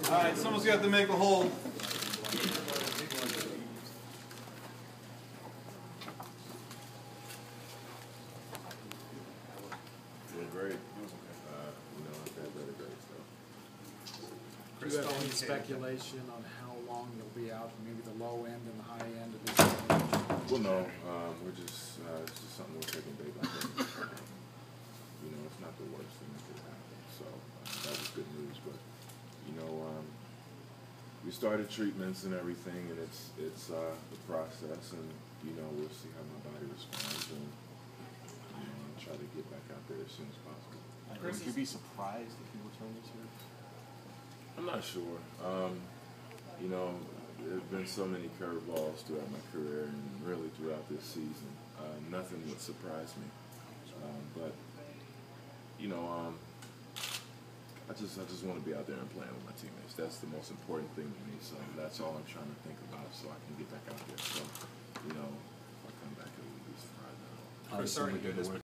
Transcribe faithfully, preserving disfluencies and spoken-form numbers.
All right, someone's got to make a hold. Doing great. Uh, you know, I've had better days though. Do you have any speculation on how long you'll be out, maybe the low end and the high end of this situation? Well, no, um, we're just, uh, it's just something we're taking day by day. Um, you know, it's not the worst thing that could happen, so uh, that was good news. But you know, um, we started treatments and everything, and it's it's uh, the process, and you know, we'll see how my body responds, and you know, try to get back out there as soon as possible. Would you be surprised if you return this year? I'm not sure. Um, you know, there have been so many curveballs throughout my career, and really throughout this season. Uh, nothing would surprise me. Um, but you know, um, I just I just want to be out there and playing with my teammates. That's the most important thing to me. So that's all I'm trying to think about, so I can get back out there. So you know, if I come back, it wouldn't be surprising at all. Chris, sorry to hear this.